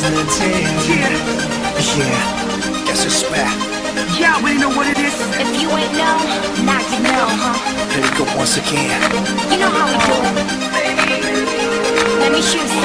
Yeah, guess it's back. Yeah, I already know what it is. If you ain't know, now you know, huh? Let it go once again. You know how we do it. Let me shoot